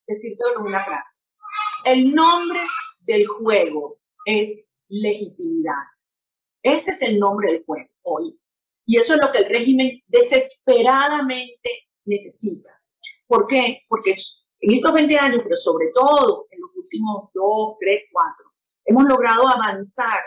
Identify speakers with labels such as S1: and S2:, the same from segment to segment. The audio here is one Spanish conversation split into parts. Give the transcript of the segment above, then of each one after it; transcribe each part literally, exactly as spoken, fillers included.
S1: decirte en una frase. El nombre del juego es legitimidad. Ese es el nombre del juego hoy. Y eso es lo que el régimen desesperadamente necesita. ¿Por qué? Porque en estos veinte años, pero sobre todo en los últimos dos, tres, cuatro, hemos logrado avanzar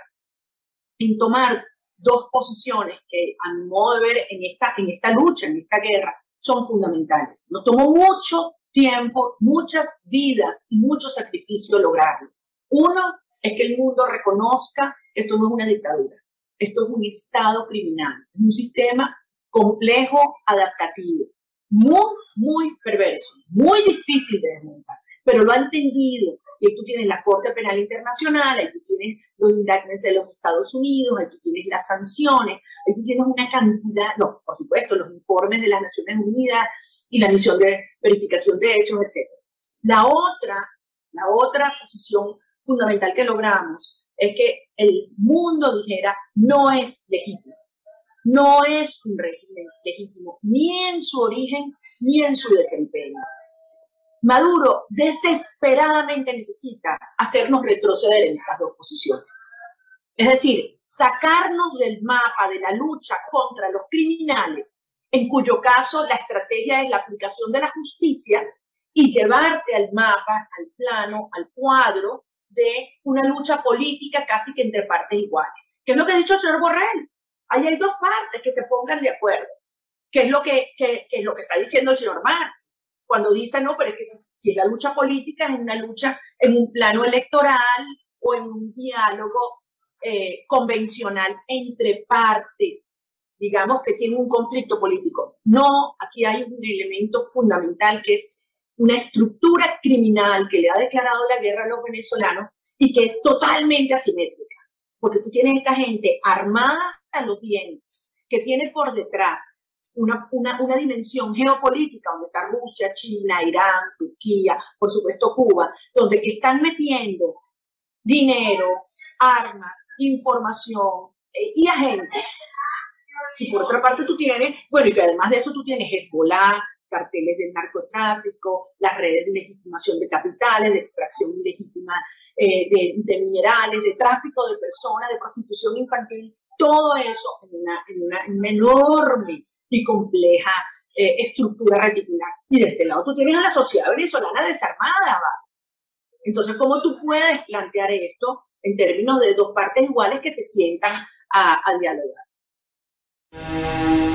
S1: en tomar dos posiciones que, a mi modo de ver, en esta, en esta lucha, en esta guerra, son fundamentales. Nos tomó mucho tiempo, muchas vidas y mucho sacrificio lograrlo. Uno es que el mundo reconozca que esto no es una dictadura, esto es un estado criminal, es un sistema complejo, adaptativo, muy, muy perverso, muy difícil de desmontar, pero lo ha entendido. Y ahí tú tienes la Corte Penal Internacional, ahí tú tienes los indictments de los Estados Unidos, ahí tú tienes las sanciones, ahí tú tienes una cantidad, no, por supuesto, los informes de las Naciones Unidas y la misión de verificación de hechos, etcétera. La otra, la otra posición fundamental que logramos es que el mundo dijera no es legítimo, no es un régimen legítimo, ni en su origen, ni en su desempeño. Maduro desesperadamente necesita hacernos retroceder en estas dos posiciones. Es decir, sacarnos del mapa de la lucha contra los criminales, en cuyo caso la estrategia es la aplicación de la justicia, y llevarte al mapa, al plano, al cuadro de una lucha política casi que entre partes iguales. ¿Qué es lo que ha dicho el señor Borrell? Ahí hay dos partes que se pongan de acuerdo. ¿Qué es lo que, que, que, es lo que está diciendo el señor Márquez? Cuando dice, no, pero es que si, si es la lucha política, es una lucha en un plano electoral o en un diálogo eh, convencional entre partes, digamos, que tienen un conflicto político. No, aquí hay un elemento fundamental que es una estructura criminal que le ha declarado la guerra a los venezolanos y que es totalmente asimétrica, porque tú tienes esta gente armada hasta los dientes, que tiene por detrás Una, una, una dimensión geopolítica donde está Rusia, China, Irán, Turquía, por supuesto Cuba, donde que están metiendo dinero, armas, información eh, y agentes. Y por otra parte tú tienes, bueno, y que además de eso tú tienes Hezbollah, carteles del narcotráfico, las redes de legitimación de capitales, de extracción ilegítima eh, de, de minerales, de tráfico de personas, de prostitución infantil, todo eso en una, en una, en una enorme y compleja eh, estructura reticular. Y de este lado tú tienes a la sociedad venezolana desarmada, ¿va? Entonces, ¿cómo tú puedes plantear esto en términos de dos partes iguales que se sientan a, a dialogar?